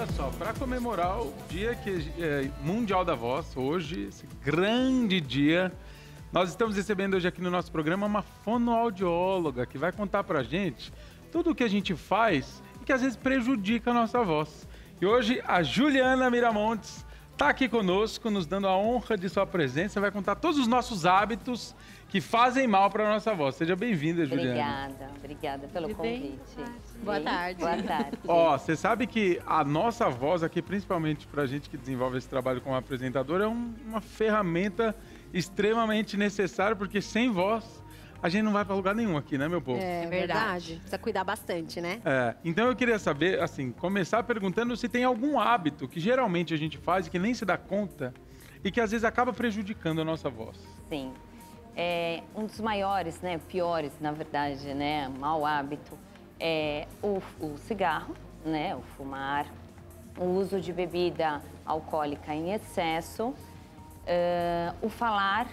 olha só, para comemorar o dia Mundial da Voz, hoje, esse grande dia, nós estamos recebendo hoje aqui no nosso programa uma fonoaudióloga que vai contar pra gente tudo o que a gente faz e que às vezes prejudica a nossa voz. E hoje a Juliana Miramontes está aqui conosco, nos dando a honra de sua presença, vai contar todos os nossos hábitos que fazem mal para a nossa voz. Seja bem-vinda, Juliana. Obrigada pelo convite. Boa tarde. Boa tarde. Ó, você sabe que a nossa voz aqui, principalmente para a gente que desenvolve esse trabalho como apresentador, é uma ferramenta extremamente necessária, porque sem voz a gente não vai para lugar nenhum aqui, né, meu povo? É verdade. Precisa cuidar bastante, né? Então eu queria saber, assim, começar perguntando se tem algum hábito que geralmente a gente faz e que nem se dá conta e que às vezes acaba prejudicando a nossa voz. Sim. Um dos maiores, né, piores, na verdade, né, mau hábito é o cigarro, né, o fumar, o uso de bebida alcoólica em excesso, o falar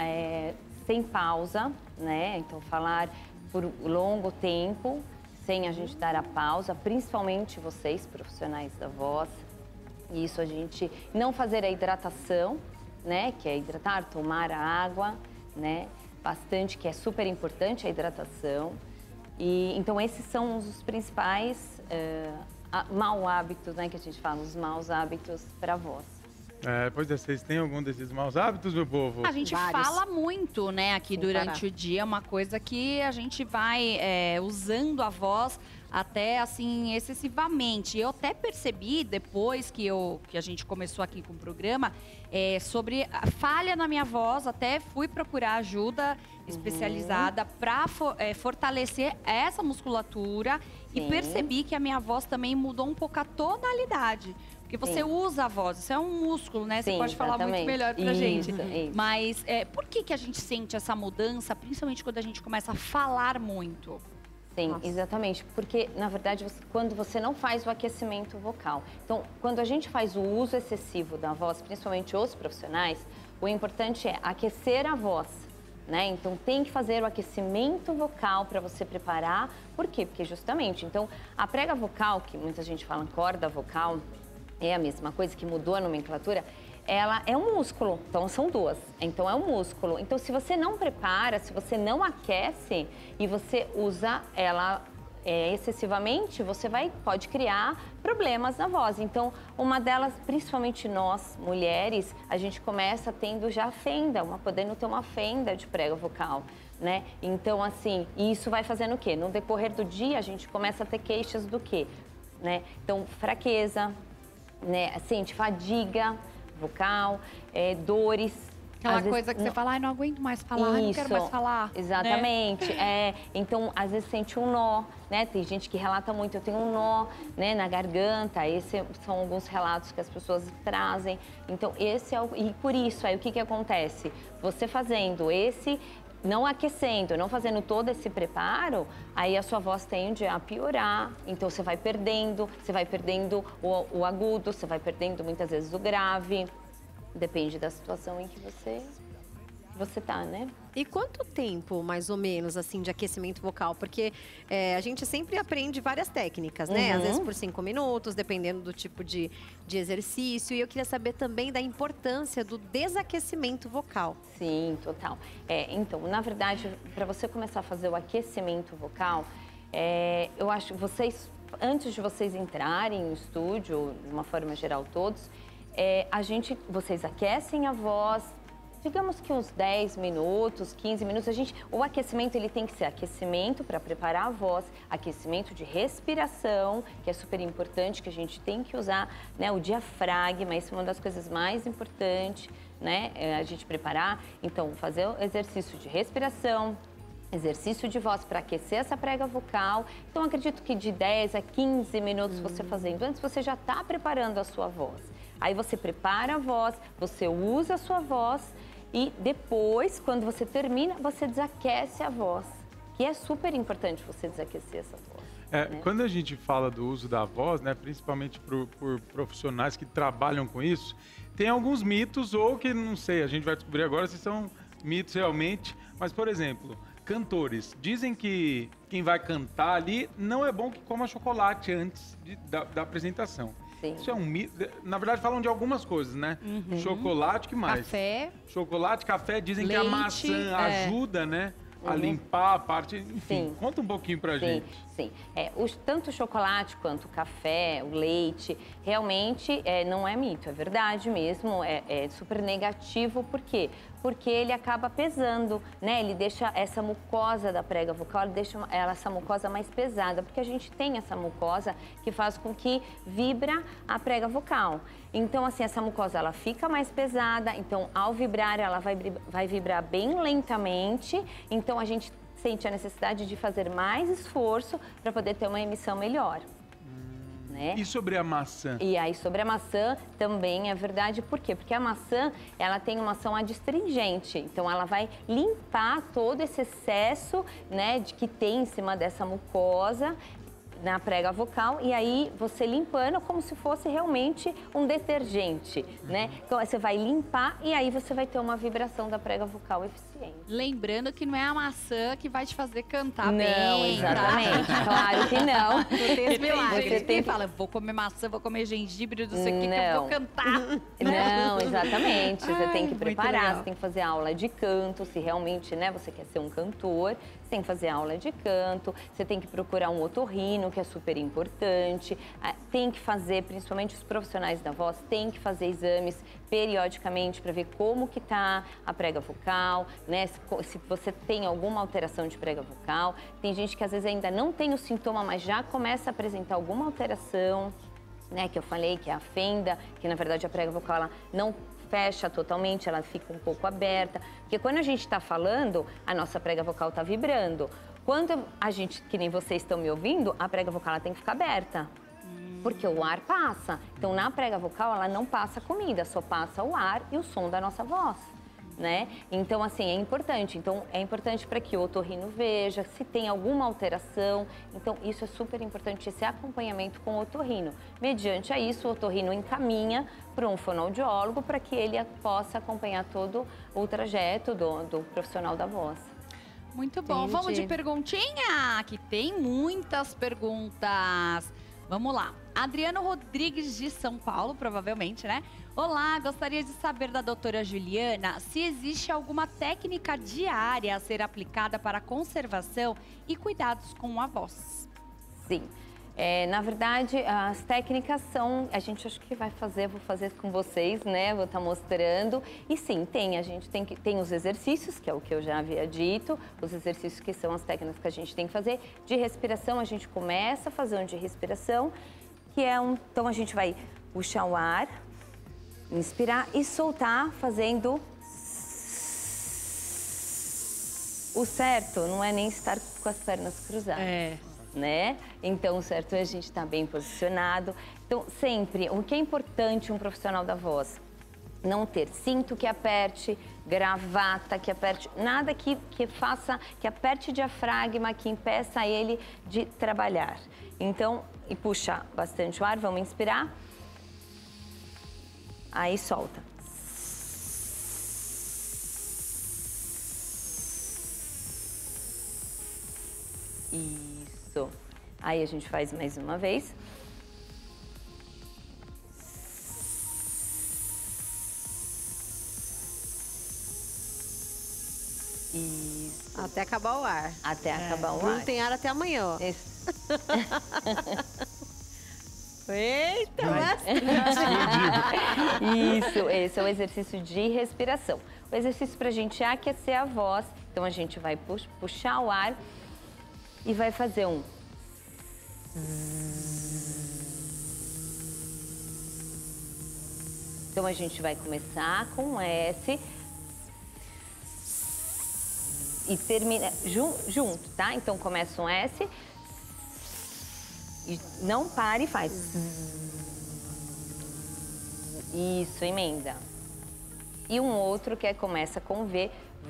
sem pausa, né, então falar por longo tempo, sem a gente dar a pausa, principalmente vocês, profissionais da voz. Isso a gente não fazer a hidratação, né, que é hidratar, tomar a água, né, bastante, que é super importante a hidratação. E então esses são os principais mau hábitos, né, que a gente fala, os maus hábitos para a voz. Pois é, vocês têm algum desses maus hábitos, meu povo? A gente fala muito, né, aqui durante o dia, uma coisa que a gente vai usando a voz até, assim, excessivamente. Eu até percebi, depois que a gente começou aqui com o programa, sobre a falha na minha voz, até fui procurar ajuda especializada para fortalecer essa musculatura. Sim. E percebi que a minha voz também mudou um pouco a tonalidade. Porque você usa a voz, isso é um músculo, né? Você Sim, pode falar muito melhor pra gente. Isso. Mas por que a gente sente essa mudança, principalmente quando a gente começa a falar muito? Sim, exatamente. Porque, na verdade, quando você não faz o aquecimento vocal. Então, quando a gente faz o uso excessivo da voz, principalmente os profissionais, o importante é aquecer a voz, né? Então, tem que fazer o aquecimento vocal para você preparar. Por quê? Porque, justamente, então, a prega vocal, que muita gente fala corda vocal, é a mesma coisa, que mudou a nomenclatura, ela é um músculo, então são duas. Então é um músculo. Então se você não prepara, se você não aquece e você usa ela excessivamente, você pode criar problemas na voz. Então uma delas, principalmente nós, mulheres, a gente começa tendo já fenda, podendo ter uma fenda de prega vocal, né? Então assim, isso vai fazendo o quê? No decorrer do dia a gente começa a ter queixas do quê? Né? Então fraqueza, né? Sente fadiga vocal, dores. Aquela coisa que você fala, não aguento mais falar, não quero mais falar. Exatamente. Né? Então, às vezes sente um nó, né? Tem gente que relata muito, eu tenho um nó, né, na garganta. Esses são alguns relatos que as pessoas trazem. Então, e por isso, aí o que acontece? Você fazendo não aquecendo, não fazendo todo esse preparo, aí a sua voz tende a piorar. Então você vai perdendo o agudo, você vai perdendo muitas vezes o grave. Depende da situação em que você tá, né? E quanto tempo, mais ou menos, assim, de aquecimento vocal? Porque a gente sempre aprende várias técnicas, né? Às vezes por 5 minutos, dependendo do tipo de exercício. E eu queria saber também da importância do desaquecimento vocal. Sim, total. Então, na verdade, para você começar a fazer o aquecimento vocal, eu acho que antes de vocês entrarem no estúdio, de uma forma geral todos, vocês aquecem a voz, digamos que uns 10 minutos, 15 minutos. O aquecimento ele tem que ser aquecimento para preparar a voz, aquecimento de respiração, que é super importante, que a gente tem que usar, né, o diafragma, isso é uma das coisas mais importantes, né, a gente preparar. Então, fazer o exercício de respiração, exercício de voz para aquecer essa prega vocal. Então, acredito que de 10 a 15 minutos você fazendo, antes você já está preparando a sua voz. Aí você prepara a voz, você usa a sua voz e depois, quando você termina, você desaquece a voz. Que é super importante você desaquecer essa voz. Né? Quando a gente fala do uso da voz, né, principalmente por profissionais que trabalham com isso, tem alguns mitos ou que, não sei, a gente vai descobrir agora se são mitos realmente. Mas, por exemplo, cantores dizem que quem vai cantar ali não é bom que coma chocolate antes da apresentação. Sim. Isso é um mito. Na verdade, falam de algumas coisas, né? Chocolate, que mais? Café. Chocolate, café, dizem que a Leite, maçã ajuda, né? A limpar a parte. Enfim, Sim. conta um pouquinho pra gente. Sim. Tanto o chocolate quanto o café, o leite, realmente não é mito, é verdade mesmo, é super negativo. Por quê? Porque ele acaba pesando, né? Ele deixa essa mucosa da prega vocal, ele deixa essa mucosa mais pesada, porque a gente tem essa mucosa que faz com que vibra a prega vocal. Então, assim, essa mucosa, ela fica mais pesada, então, ao vibrar, ela vai vibrar bem lentamente, então a gente sente a necessidade de fazer mais esforço para poder ter uma emissão melhor. Né? E sobre a maçã? E aí, sobre a maçã, também é verdade. Por quê? Porque a maçã, ela tem uma ação adstringente. Então, ela vai limpar todo esse excesso, né, que tem em cima dessa mucosa na prega vocal, e aí você limpando como se fosse realmente um detergente, né? Então, você vai limpar e aí você vai ter uma vibração da prega vocal eficiente. Lembrando que não é a maçã que vai te fazer cantar bem. Não, exatamente. Claro que não. Não tem esse milagre. Você tem que falar, vou comer maçã, vou comer gengibre, não sei o que eu vou cantar. Não, exatamente. Você tem que muito preparar, legal. você tem que fazer aula de canto, se realmente, né, você quer ser um cantor, você tem que fazer aula de canto, você tem que procurar um otorrino, que é super importante, tem que fazer, principalmente os profissionais da voz, tem que fazer exames periodicamente para ver como que tá a prega vocal, né, se você tem alguma alteração de prega vocal. Tem gente que às vezes ainda não tem o sintoma, mas já começa a apresentar alguma alteração, né, que eu falei, que é a fenda, que na verdade a prega vocal ela não fecha totalmente, ela fica um pouco aberta. Porque quando a gente está falando, a nossa prega vocal está vibrando. Quando a gente, que nem vocês estão me ouvindo, a prega vocal ela tem que ficar aberta. Porque o ar passa. Então, na prega vocal, ela não passa comida, só passa o ar e o som da nossa voz. Né? Então, assim, é importante. Então, é importante para que o otorrino veja se tem alguma alteração. Então, isso é super importante, esse acompanhamento com o otorrino. Mediante a isso, o otorrino encaminha para um fonoaudiólogo para que ele possa acompanhar todo o trajeto do profissional da voz. Muito bom. Entendi. Vamos de perguntinha, que tem muitas perguntas. Vamos lá. Adriano Rodrigues de São Paulo, provavelmente, né? Olá, gostaria de saber da doutora Juliana se existe alguma técnica diária a ser aplicada para a conservação e cuidados com a voz. Sim. Na verdade, as técnicas são... A gente acho que vou fazer com vocês, né? Vou estar mostrando. E sim, a gente tem os exercícios, que é o que eu já havia dito. Os exercícios que são as técnicas que a gente tem que fazer. De respiração, a gente começa a fazer um de respiração, que é Então, a gente vai puxar o ar, inspirar e soltar fazendo... O certo não é nem estar com as pernas cruzadas. Né? Então, o certo é a gente estar bem posicionado. Então, sempre, o que é importante um profissional da voz? Não ter cinto que aperte, gravata que aperte, nada que aperte o diafragma, que impeça ele de trabalhar. Então, e puxa bastante o ar, vamos inspirar. Aí solta. Isso. Aí a gente faz mais uma vez. Isso. Até acabar o ar. Até acabar o Não ar. tem ar até amanhã, ó. Isso. Eita, Isso, esse é o exercício de respiração. O exercício para a gente aquecer a voz. Então a gente vai puxar o ar e vai fazer um... Então a gente vai começar com S e termina junto, tá? Então começa um S e não para e faz. Isso, emenda. E um outro que começa com V.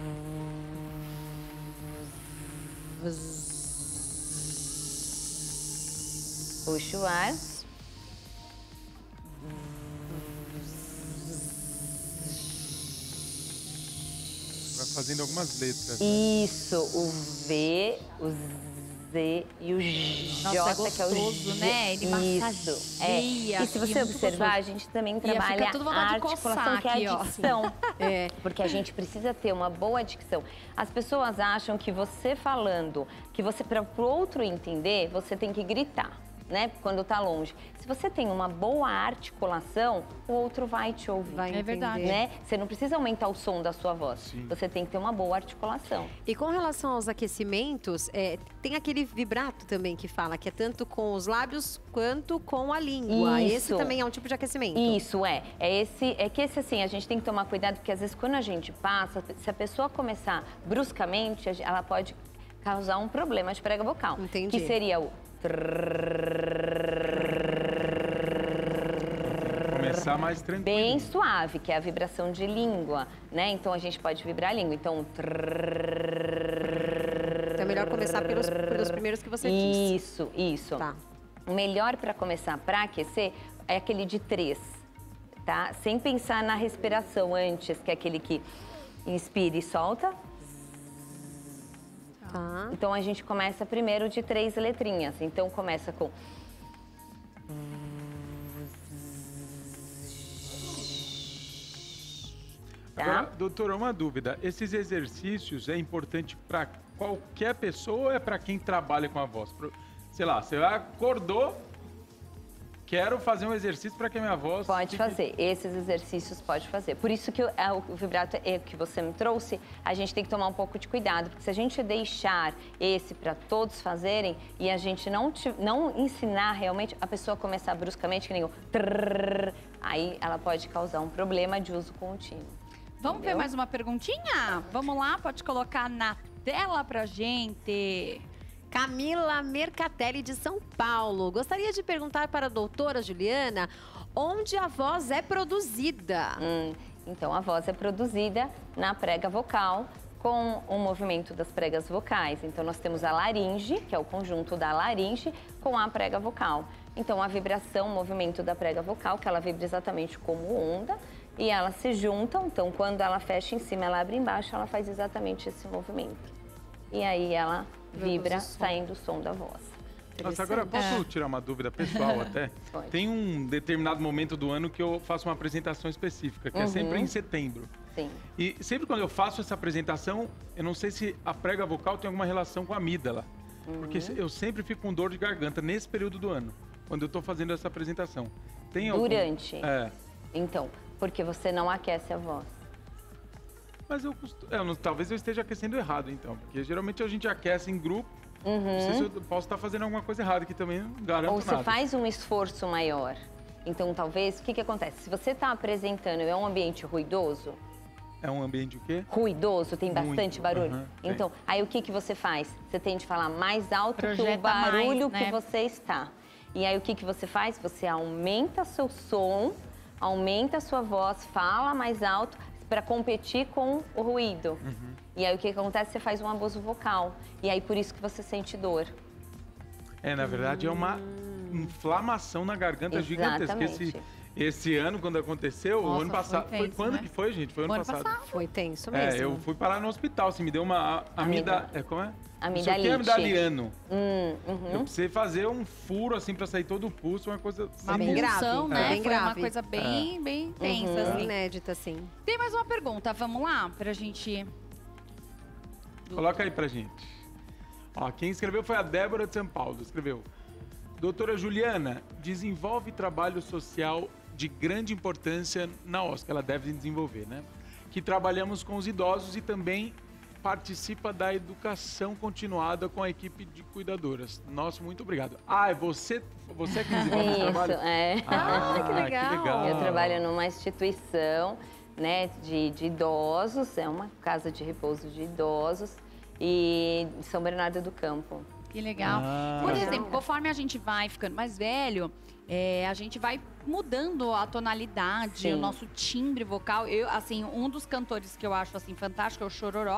Puxa o ar. Vai fazendo algumas letras. Isso, o V, o Z Z e o J, Nossa, é gostoso, que é o G. né? Ele massageia. E se você observar, a gente também trabalha tudo a vontade de articulação, coçar que é aqui, a ó. dicção. Porque a gente precisa ter uma boa dicção. As pessoas acham que você falando, que você, para o outro entender, você tem que gritar, né? Quando tá longe. Se você tem uma boa articulação, o outro vai te ouvir. Vai entender. verdade. Né? Você não precisa aumentar o som da sua voz. Sim. Você tem que ter uma boa articulação. E com relação aos aquecimentos, tem aquele vibrato também que fala, que é tanto com os lábios quanto com a língua. Isso. Esse também é um tipo de aquecimento. Isso, é que esse assim, a gente tem que tomar cuidado, porque às vezes quando a gente passa, se a pessoa começar bruscamente, ela pode causar um problema de prega vocal. Entendi. Que seria o... Começar mais tranquilo. Bem suave, que é a vibração de língua, né? Então a gente pode vibrar a língua. Então... Então é melhor começar pelos primeiros que você disse. Isso. Tá. O melhor para começar, para aquecer, é aquele de 3, tá? Sem pensar na respiração antes, que é aquele que inspira e solta. Tá. Então a gente começa primeiro de 3 letrinhas. Então começa com... Tá? Agora, doutora, uma dúvida. Esses exercícios é importante para qualquer pessoa ou é para quem trabalha com a voz? Sei lá, você acordou, quero fazer um exercício para que a minha voz... Pode fazer, esses exercícios pode fazer. Por isso que o vibrato que você me trouxe, a gente tem que tomar um pouco de cuidado, porque se a gente deixar esse para todos fazerem e a gente não ensinar realmente, a pessoa começar bruscamente, que nem o trrr, aí ela pode causar um problema de uso contínuo. Vamos ver Entendeu? mais uma perguntinha? Vamos lá, pode colocar na tela pra gente. Camila Mercatelli, de São Paulo. Gostaria de perguntar para a doutora Juliana onde a voz é produzida. Então, a voz é produzida na prega vocal, com o movimento das pregas vocais. Então, nós temos a laringe, que é o conjunto da laringe, com a prega vocal. Então, a vibração, o movimento da prega vocal, que ela vibra exatamente como onda, e elas se juntam. Então, quando ela fecha em cima, ela abre embaixo, ela faz exatamente esse movimento. E aí, ela vibra, saindo o som da voz. Nossa, agora posso tirar uma dúvida pessoal até? Pode. Tem um determinado momento do ano que eu faço uma apresentação específica, que é sempre em setembro. Sim. E sempre quando eu faço essa apresentação, eu não sei se a prega vocal tem alguma relação com a amígdala. Porque eu sempre fico com dor de garganta nesse período do ano, quando eu estou fazendo essa apresentação. Tem algum... Durante? É. Então, porque você não aquece a voz. Mas talvez eu esteja aquecendo errado, então. Porque geralmente a gente aquece em grupo. Não sei se eu posso estar fazendo alguma coisa errada, que também não garanto Ou nada. você faz um esforço maior. Então, talvez, o que acontece? Se você está apresentando, é um ambiente ruidoso? É um ambiente o quê? Ruidoso, tem Muito, bastante barulho? tem. Então, aí o que você faz? Você tem de falar mais alto que o Projeta barulho mais, né? que você está. E aí o que você faz? Você aumenta seu som, aumenta a sua voz, fala mais alto para competir com o ruído. E aí o que acontece? Você faz um abuso vocal. E aí por isso que você sente dor. Na verdade é uma inflamação na garganta gigantesca. Exatamente. Esse ano, quando aconteceu, o Nossa, ano passado. foi Foi tenso, quando né? que foi, gente? Foi ano passado. Foi tenso mesmo. Eu fui parar no hospital, assim, me deu uma como é? Amidalite. Amidaliano. Uhum. Eu precisei fazer um furo, assim, pra sair todo o pulso, uma coisa... Uma Bem grave, punção, né? bem Foi uma grave. coisa bem tensa, assim. Inédita, assim. Tem mais uma pergunta, vamos lá, pra gente... Coloca aí pra gente. Ó, quem escreveu foi a Débora de São Paulo. Escreveu: doutora Juliana, desenvolve trabalho social de grande importância na OSC. Ela deve desenvolver, né? Que trabalhamos com os idosos e também participa da educação continuada com a equipe de cuidadoras. Nossa, muito obrigado. É você que desenvolve esse trabalho? Isso, é. Que legal. Eu trabalho numa instituição, né, de idosos, é uma casa de repouso de idosos, e em São Bernardo do Campo. Que legal. Por exemplo, conforme a gente vai ficando mais velho, a gente vai mudando a tonalidade, Sim. o nosso timbre vocal. Eu, assim, um dos cantores que eu acho assim fantástico é o Chororó,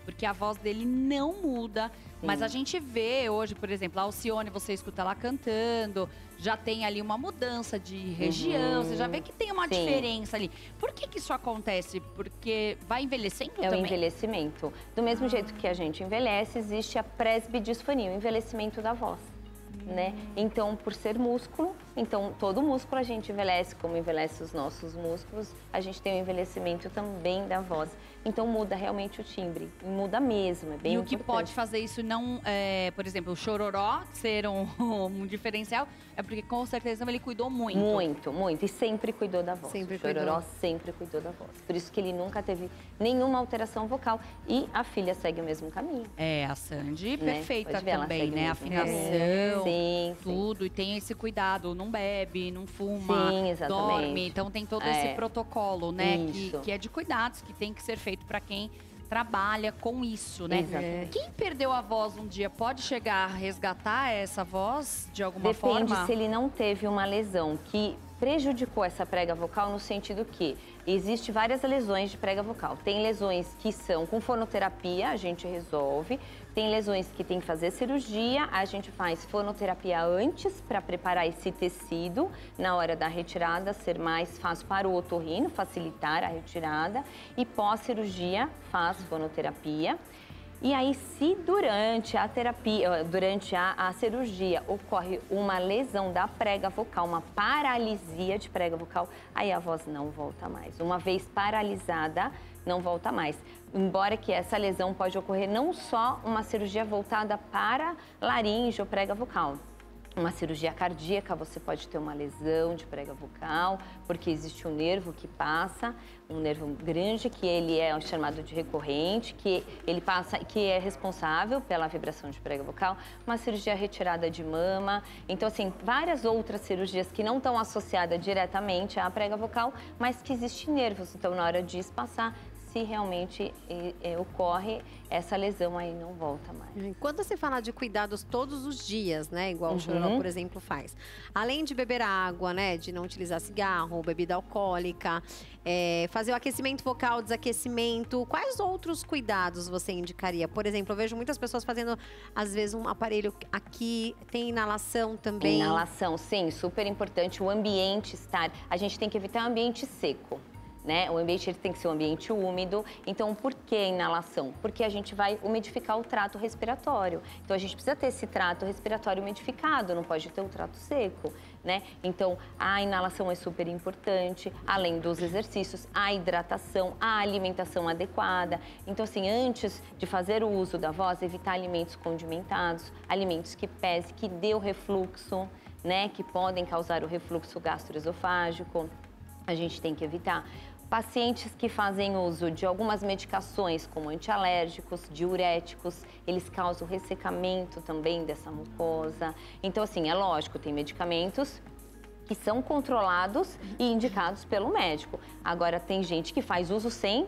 porque a voz dele não muda. Mas a gente vê hoje, por exemplo, a Alcione, você escuta ela cantando, já tem ali uma mudança de região, você já vê que tem uma diferença ali. Por que isso acontece? Porque vai envelhecendo também? É o envelhecimento. Do mesmo jeito que a gente envelhece, existe a presbidisfonia, o envelhecimento da voz. Né? Então, por ser músculo, então todo músculo a gente envelhece, como envelhece os nossos músculos, a gente tem o envelhecimento também da voz. Então muda realmente o timbre, muda mesmo, é bem importante. E o que pode fazer isso não, por exemplo, o chororó ser um diferencial, é porque com certeza ele cuidou muito. Muito, e sempre cuidou da voz. Sempre o chororó sempre cuidou da voz. Por isso que ele nunca teve nenhuma alteração vocal. E a filha segue o mesmo caminho. É, a Sandy, Né? perfeita Pode ver, ela também, segue né? o mesmo caminho. Afinação, Sim, tudo. E tem esse cuidado, não bebe, não fuma, Sim, exatamente. dorme. Então tem todo esse protocolo, né? Isso. Que é de cuidados, que tem que ser feito para quem trabalha com isso, né? Exatamente. Quem perdeu a voz um dia pode chegar a resgatar essa voz de alguma forma? Depende se ele não teve uma lesão que prejudicou essa prega vocal no sentido que existe várias lesões de prega vocal. Tem lesões que são com fonoterapia, a gente resolve. Tem lesões que tem que fazer cirurgia, a gente faz fonoterapia antes para preparar esse tecido na hora da retirada, ser mais fácil para o otorrino, facilitar a retirada. E pós-cirurgia faz fonoterapia. E aí, se durante a terapia, durante a cirurgia, ocorre uma lesão da prega vocal, uma paralisia de prega vocal, aí a voz não volta mais. Uma vez paralisada, não volta mais. Embora que essa lesão pode ocorrer não só uma cirurgia voltada para laringe ou prega vocal. Uma cirurgia cardíaca, você pode ter uma lesão de prega vocal, porque existe um nervo que passa, um nervo grande, que ele é chamado de recorrente, que ele passa, que é responsável pela vibração de prega vocal, uma cirurgia retirada de mama. Então, assim, várias outras cirurgias que não estão associadas diretamente à prega vocal, mas que existem nervos. Então, na hora de espaçar, se realmente ocorre essa lesão, aí não volta mais. Quando você fala de cuidados todos os dias, né? Igual o chororó, por exemplo, faz. Além de beber água, né? De não utilizar cigarro, bebida alcoólica, fazer o aquecimento vocal, desaquecimento. Quais outros cuidados você indicaria? Por exemplo, eu vejo muitas pessoas fazendo, às vezes, um aparelho aqui. Tem inalação também. Inalação, sim. Super importante. O ambiente estar... A gente tem que evitar ambiente seco. Né? O ambiente ele tem que ser um ambiente úmido. Então, por que inalação? Porque a gente vai umidificar o trato respiratório. Então, a gente precisa ter esse trato respiratório umidificado, não pode ter o trato seco, né? Então, a inalação é super importante, além dos exercícios, a hidratação, a alimentação adequada. Então, assim, antes de fazer o uso da voz, evitar alimentos condimentados, alimentos que pesem, que dê o refluxo, né? Que podem causar o refluxo gastroesofágico. A gente tem que evitar. Pacientes que fazem uso de algumas medicações, como antialérgicos, diuréticos, eles causam ressecamento também dessa mucosa. Então, assim, é lógico, tem medicamentos que são controlados e indicados pelo médico. Agora, tem gente que faz uso sem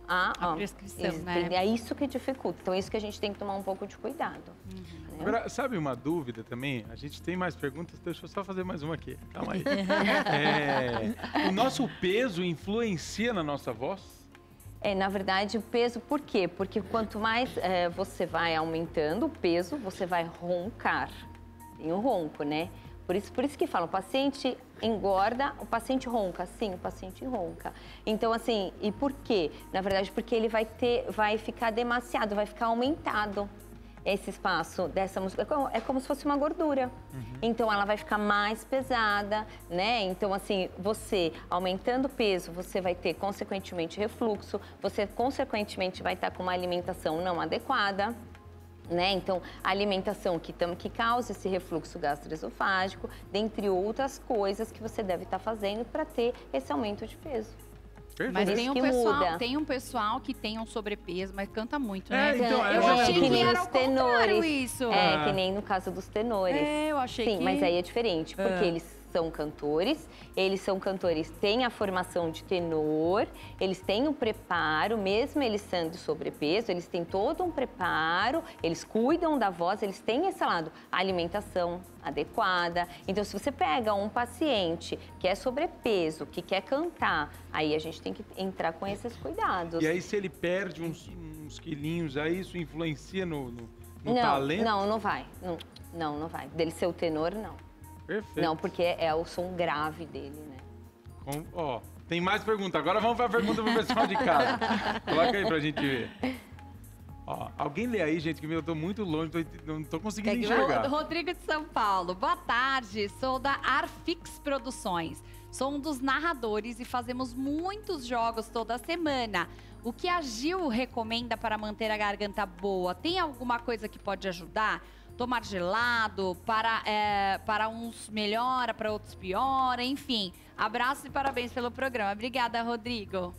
a prescrição, né? É isso que dificulta. Então, é isso que a gente tem que tomar um pouco de cuidado. Agora, sabe uma dúvida também? A gente tem mais perguntas, deixa eu só fazer mais uma aqui. Calma aí. O nosso peso influencia na nossa voz? Na verdade, o peso, por quê? Porque quanto mais você vai aumentando o peso, você vai roncar. Tem um ronco, né? Por isso que falam, o paciente engorda, o paciente ronca. Sim, o paciente ronca. Então, assim, e por quê? Na verdade, porque ele vai ficar demasiado, vai ficar aumentado. Esse espaço dessa múscula é como se fosse uma gordura. Então, ela vai ficar mais pesada, né? Então, assim, você aumentando o peso, você vai ter, consequentemente, refluxo. Você, consequentemente, vai estar com uma alimentação não adequada, né? Então, a alimentação que causa esse refluxo gastroesofágico, dentre outras coisas que você deve estar fazendo para ter esse aumento de peso. Mas tem um pessoal que tem um sobrepeso, mas canta muito, né? Então, eu achei que era os tenores. Isso. Que nem no caso dos tenores. Eu achei que... Sim, mas aí é diferente, porque eles são cantores, têm a formação de tenor, eles têm o preparo, mesmo eles sendo sobrepeso, eles têm todo um preparo, eles cuidam da voz, eles têm esse lado, a alimentação adequada. Então, se você pega um paciente que é sobrepeso, que quer cantar, aí a gente tem que entrar com esses cuidados. E aí, se ele perde uns uns quilinhos aí, isso influencia no talento? Não vai. Não vai. Dele ser o tenor, não. Perfeito. Não, porque é o som grave dele, né? Ó, tem mais pergunta. Agora vamos para a pergunta pro pessoal de casa. Coloca aí pra gente ver. Ó, alguém lê aí, gente, que eu tô muito longe, não tô conseguindo enxergar. Rodrigo de São Paulo. Boa tarde, sou da Arfix Produções. Sou um dos narradores e fazemos muitos jogos toda semana. O que a Gil recomenda para manter a garganta boa? Tem alguma coisa que pode ajudar? Tomar gelado, para uns melhora, para outros piora, enfim. Abraço e parabéns pelo programa. Obrigada, Rodrigo.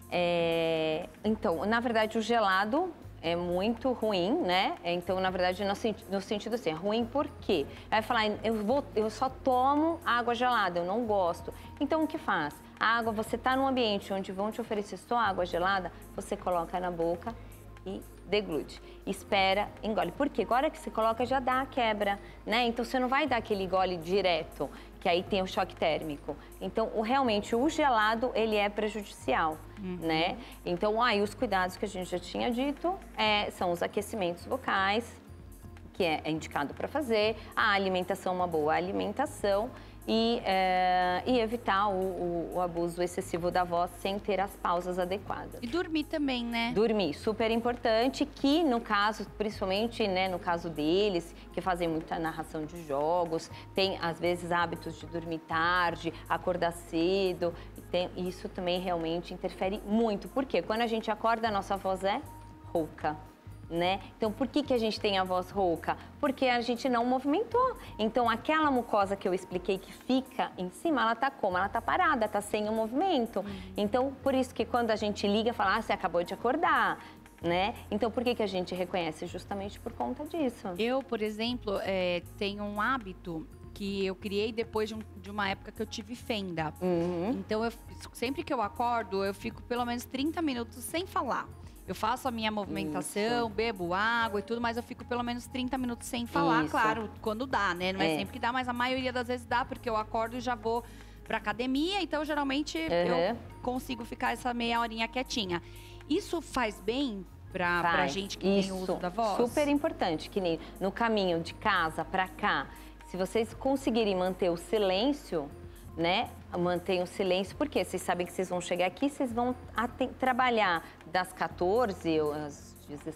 Então, na verdade, o gelado é muito ruim, né? Então, na verdade, no sentido assim, é ruim por quê? Vai falar, eu só tomo água gelada, eu não gosto. Então, o que faz? A água, você tá num ambiente onde vão te oferecer só água gelada, você coloca na boca e deglude. Espera, engole. Por quê? Agora que você coloca, já dá a quebra, né? Então, você não vai dar aquele gole direto, que aí tem o choque térmico. Então, realmente, o gelado, ele é prejudicial, né? Então, os cuidados que a gente já tinha dito são os aquecimentos vocais, que é indicado para fazer, a alimentação, uma boa alimentação, e evitar o abuso excessivo da voz sem ter as pausas adequadas. E dormir também, né? Dormir, super importante, que no caso, principalmente, né, no caso deles, que fazem muita narração de jogos, tem às vezes hábitos de dormir tarde, acordar cedo, isso também realmente interfere muito. Por quê? Quando a gente acorda, a nossa voz é rouca. Né? Então, por que a gente tem a voz rouca? Porque a gente não movimentou. Então, aquela mucosa que eu expliquei que fica em cima, ela tá como? Ela tá parada, tá sem o movimento. Então, por isso que quando a gente liga, fala, você acabou de acordar, né? Então, por que a gente reconhece? Justamente por conta disso. Eu, por exemplo, tenho um hábito que eu criei depois de uma época que eu tive fenda. Então, sempre que eu acordo, eu fico pelo menos 30 minutos sem falar. Eu faço a minha movimentação, bebo água e tudo, mas eu fico pelo menos 30 minutos sem falar, claro, quando dá, né? Não é sempre que dá, mas a maioria das vezes dá, porque eu acordo e já vou pra academia, então geralmente eu consigo ficar essa meia horinha quietinha. Isso faz bem pra gente que tem o uso da voz? Super importante, que nem no caminho de casa pra cá, se vocês conseguirem manter o silêncio, né? Mantenham o silêncio, porque vocês sabem que vocês vão chegar aqui, vocês vão trabalhar das 14 às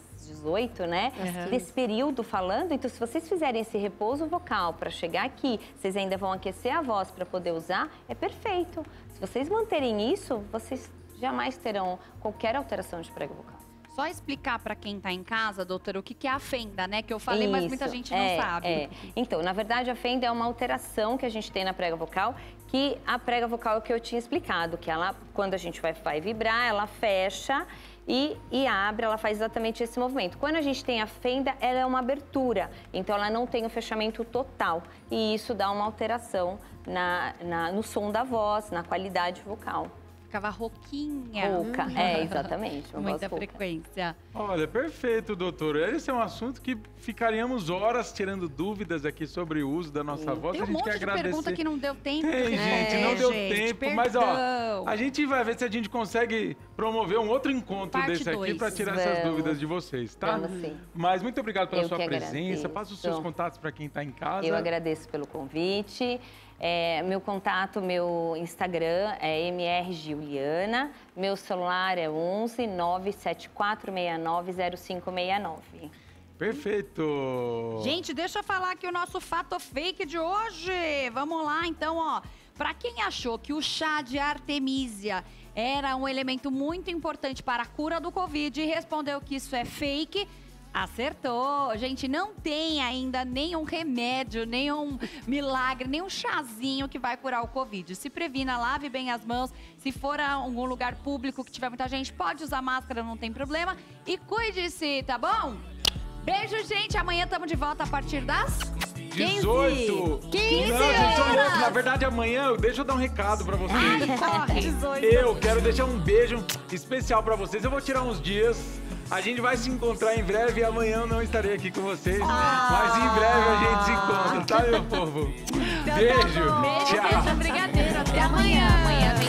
18, né? Desse período falando. Então, se vocês fizerem esse repouso vocal para chegar aqui, vocês ainda vão aquecer a voz para poder usar, é perfeito. Se vocês manterem isso, vocês jamais terão qualquer alteração de prega vocal. Só explicar para quem está em casa, doutora, o que é a fenda, né? Que eu falei, mas muita gente não sabe. Então, na verdade, a fenda é uma alteração que a gente tem na prega vocal, que a prega vocal é o que eu tinha explicado, que ela, quando a gente vai vibrar, ela fecha e abre, ela faz exatamente esse movimento. Quando a gente tem a fenda, ela é uma abertura, então ela não tem o fechamento total. E isso dá uma alteração no som da voz, na qualidade vocal. Ficava rouquinha. Rouca, exatamente. Muita frequência. Olha, perfeito, doutora. Esse é um assunto que ficaríamos horas tirando dúvidas aqui sobre o uso da nossa voz. Tem a gente monte quer agradecer. De pergunta que não deu tempo. Tem, gente, não deu tempo. Perdão. Mas, ó, a gente vai ver se a gente consegue promover um outro encontro Parte desse aqui 2. para tirar essas dúvidas de vocês, tá? Vamos sim. Mas muito obrigado pela sua que presença. agradeço. Passa os seus contatos para quem está em casa. Eu agradeço pelo convite. Meu contato, meu Instagram é mrjuliana. Meu celular é 11 97469 0569. Perfeito! Gente, deixa eu falar aqui o nosso fato ou fake de hoje. Vamos lá, então, ó. Pra quem achou que o chá de Artemisia era um elemento muito importante para a cura do Covid e respondeu que isso é fake, acertou. Gente, não tem ainda nenhum remédio, nenhum milagre, nenhum chazinho que vai curar o Covid. Se previna, lave bem as mãos. Se for a algum lugar público que tiver muita gente, pode usar máscara, não tem problema. E cuide-se, tá bom? Beijo, gente. Amanhã estamos de volta a partir das 18! 15 Não, gente, sou louco. horas. Na verdade, amanhã, deixa eu dar um recado pra vocês. Corre. 18. Eu quero deixar um beijo especial pra vocês. Eu vou tirar uns dias. A gente vai se encontrar em breve e amanhã eu não estarei aqui com vocês. Mas em breve a gente se encontra, tá, meu povo? Beijo. Beijo, Tchau. beijo, brigadeiro. Até amanhã. Amanhã